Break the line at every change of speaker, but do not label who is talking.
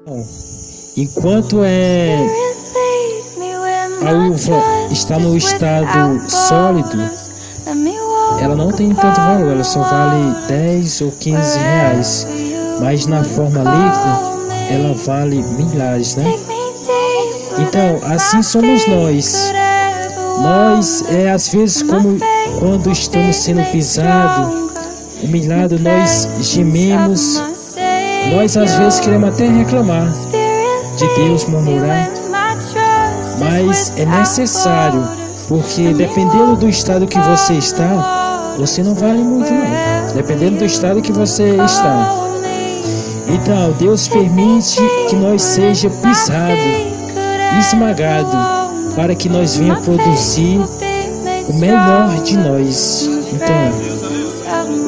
Enquanto a uva está no estado sólido, ela não tem tanto valor, ela só vale 10 ou 15 reais. Mas na forma líquida, ela vale milhares, né? Então, assim somos nós. Nós, às vezes, como quando estamos sendo pisados, humilhados, nós gememos. Nós, às vezes, queremos até reclamar de Deus, murmurar. Mas é necessário, porque dependendo do estado que você está, você não vale muito, não. Dependendo do estado que você está. Então, Deus permite que nós seja pisado, esmagado, para que nós venha produzir o melhor de nós. Então,